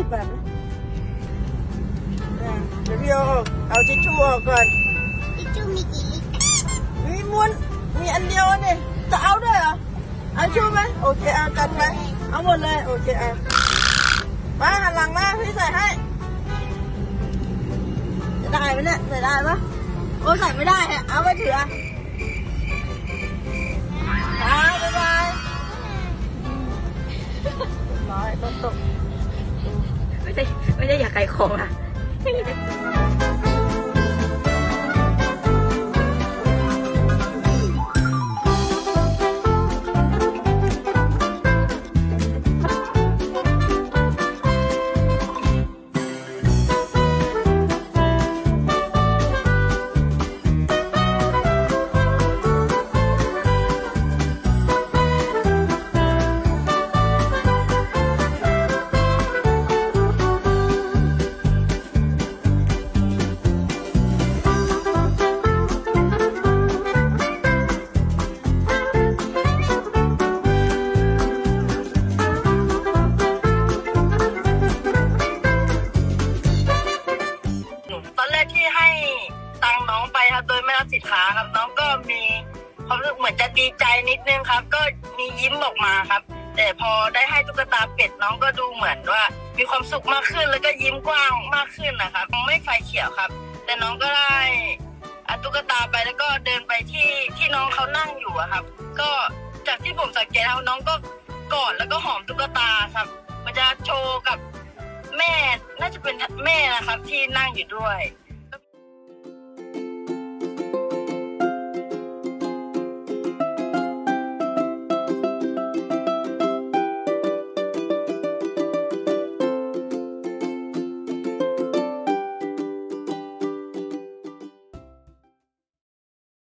20 บาทนะเดี๋ยวพี่เอาทิชชู่ออกก่อนทิชชู่มีกี่ลิตรมีม้วนมีอันเดียวนี่จะเอาด้วยเหรอเอาชู่ไหมโอเคเอาจัดไปเอาหมดเลยโอเคเอามาหันหลังมาพี่ใส่ให้จะได้ไหมเนี่ยใส่ได้ปะโอ้ใส่ไม่ได้ฮะเอาไปถือบ๊ายบายร้อยตกไม่ได้อยากขายของอ่ะโดยไม่รับสินค้าครับน้องก็มีความรู้สึกเหมือนจะดีใจนิดนึงครับก็มียิ้มออกมาครับแต่พอได้ให้ตุ๊กตาเป็ดน้องก็ดูเหมือนว่ามีความสุขมากขึ้นแล้วก็ยิ้มกว้างมากขึ้นนะครับไม่ไฟเขียวครับแต่น้องก็ได้ตุ๊กตาไปแล้วก็เดินไปที่น้องเขานั่งอยู่ครับก็จากที่ผมสังเกตแล้วน้องก็กอดแล้วก็หอมตุ๊กตาครับมันจะโชว์กับแม่น่าจะเป็นแม่นะครับที่นั่งอยู่ด้วย